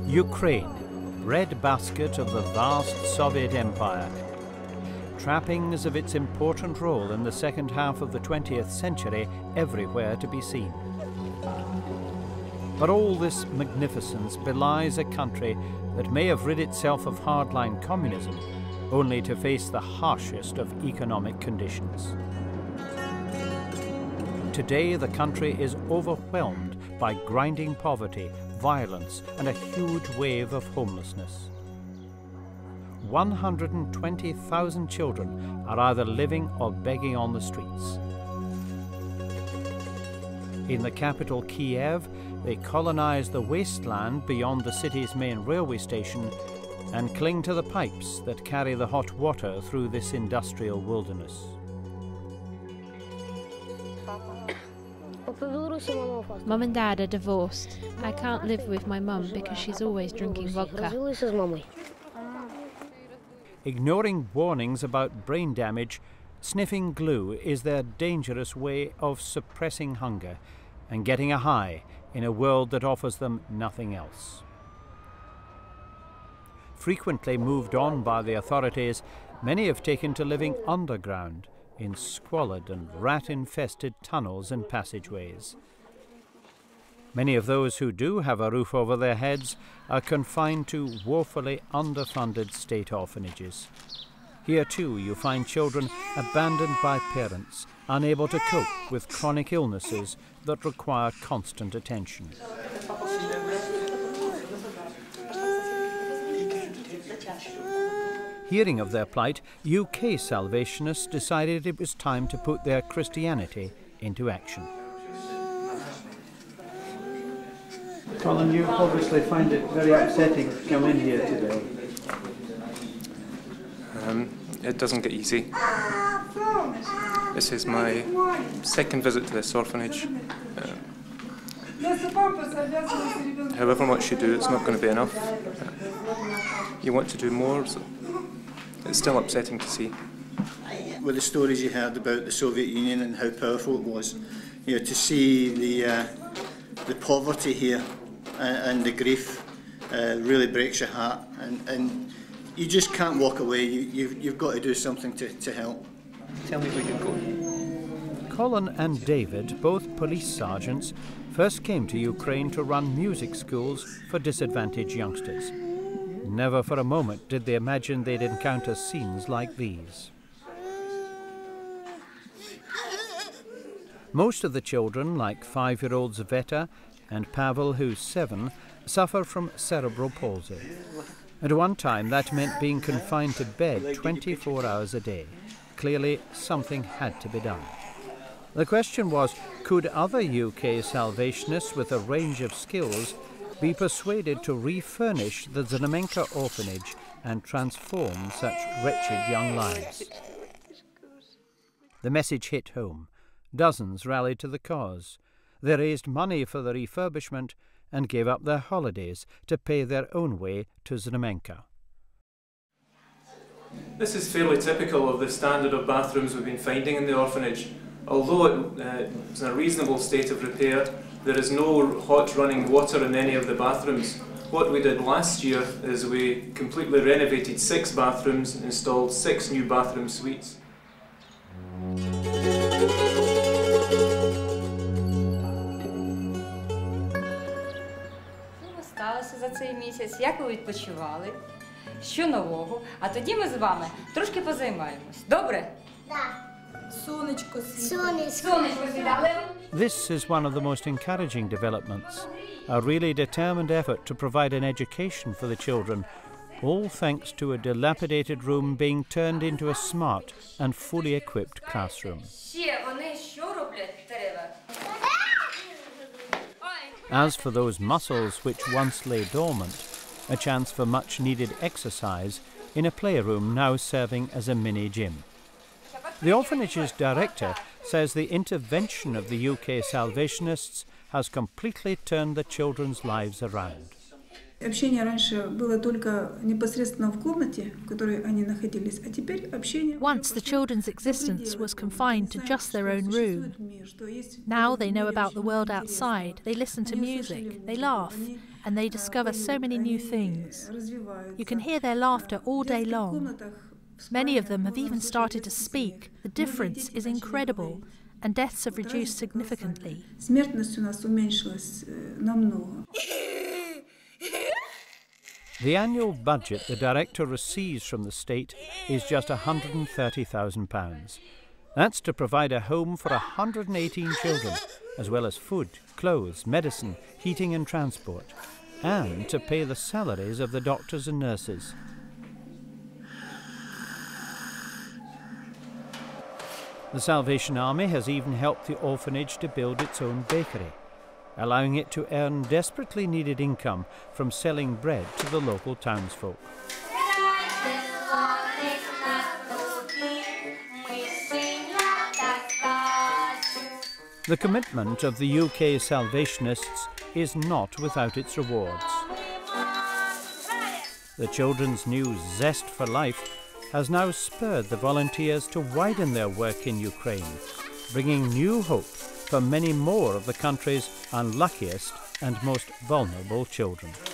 Ukraine, breadbasket of the vast Soviet Empire. Trappings of its important role in the second half of the 20th century everywhere to be seen. But all this magnificence belies a country that may have rid itself of hardline communism, only to face the harshest of economic conditions. Today, the country is overwhelmed by grinding poverty, violence, and a huge wave of homelessness. 120,000 children are either living or begging on the streets. In the capital Kiev, they colonize the wasteland beyond the city's main railway station and cling to the pipes that carry the hot water through this industrial wilderness. Mum and Dad are divorced. I can't live with my mum because she's always drinking vodka. Ignoring warnings about brain damage, sniffing glue is their dangerous way of suppressing hunger and getting a high in a world that offers them nothing else. Frequently moved on by the authorities, many have taken to living underground in squalid and rat-infested tunnels and passageways. Many of those who do have a roof over their heads are confined to woefully underfunded state orphanages. Here too you find children abandoned by parents, unable to cope with chronic illnesses that require constant attention. Hearing of their plight, UK Salvationists decided it was time to put their Christianity into action. Colin, you obviously find it very upsetting to come in here today. It doesn't get easy. This is my second visit to this orphanage. However much you do, it's not going to be enough. You want to do more, so it's still upsetting to see. With the stories you heard about the Soviet Union and how powerful it was, you know, to see the poverty here and the grief really breaks your heart, and you just can't walk away. You've got to do something to help. Tell me where you're going. Colin and David, both police sergeants, first came to Ukraine to run music schools for disadvantaged youngsters. Never for a moment did they imagine they'd encounter scenes like these. Most of the children, like 5-year-old Zveta and Pavel, who's 7, suffer from cerebral palsy. At one time, that meant being confined to bed 24 hours a day. Clearly, something had to be done. The question was, could other UK Salvationists with a range of skills be persuaded to refurnish the Znamenka orphanage and transform such wretched young lives? The message hit home. Dozens rallied to the cause. They raised money for the refurbishment and gave up their holidays to pay their own way to Znamenka. This is fairly typical of the standard of bathrooms we've been finding in the orphanage. Although it's in a reasonable state of repair, there is no hot running water in any of the bathrooms. What we did last year is we completely renovated 6 bathrooms, installed 6 new bathroom suites. За цей місяць, як ви відпочивали, що нового, а тоді ми з вами трошки позаймаємось. Добре? Так. Сонечко світить. Сонечко світить. This is one of the most encouraging developments, a really determined effort to provide an education for the children, all thanks to a dilapidated room being turned into a smart and fully equipped classroom. Ще вони що роблять? Дерева. As for those muscles which once lay dormant, a chance for much-needed exercise in a playroom now serving as a mini-gym. The orphanage's director says the intervention of the UK Salvationists has completely turned the children's lives around. Общение раньше было только непосредственно в комнате, в которой они находились, а теперь общение... Once the children's existence was confined to just their own room. Now they know about the world outside, they listen to music, they laugh, and they discover so many new things. You can hear their laughter all day long. Many of them have even started to speak. The difference is incredible, and deaths have reduced significantly. The annual budget the director receives from the state is just £130,000. That's to provide a home for 118 children, as well as food, clothes, medicine, heating and transport, and to pay the salaries of the doctors and nurses. The Salvation Army has even helped the orphanage to build its own bakery, allowing it to earn desperately needed income from selling bread to the local townsfolk. The commitment of the UK Salvationists is not without its rewards. The children's new zest for life has now spurred the volunteers to widen their work in Ukraine, bringing new hope for many more of the country's unluckiest and most vulnerable children.